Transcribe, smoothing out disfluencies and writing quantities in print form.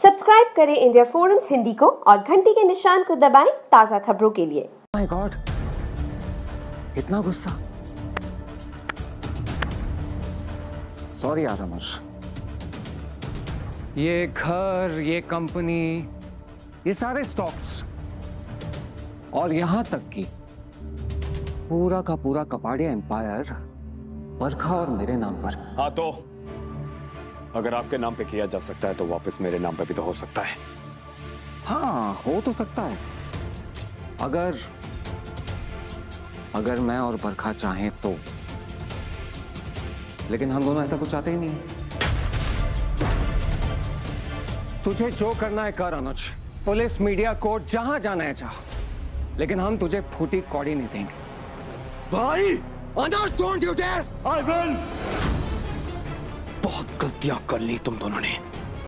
Subscribe करें India forums Hindi को और घंटी के निशान को दबाएं ताज़ा खबरों के लिए। माय गॉड, इतना गुस्सा। सॉरी यार अमर, ये घर, ये कंपनी, ये सारे स्टॉक्स और यहां तक कि पूरा का पूरा कपाड़िया एम्पायर बरखा और मेरे नाम पर। हाँ, तो अगर आपके नाम पे किया जा सकता है तो वापस मेरे नाम पे भी तो हो सकता है। हाँ, हो तो सकता है, अगर मैं और बरखा चाहें तो। लेकिन हम दोनों ऐसा कुछ चाहते ही नहीं। तुझे जो करना है कर अनुज, पुलिस, मीडिया, कोर्ट, जहां जाना है जा, लेकिन हम तुझे फूटी कौड़ी नहीं देंगे। भाई, Anuj, don't you dare! I will. बहुत गलतियां कर ली तुम दोनों ने।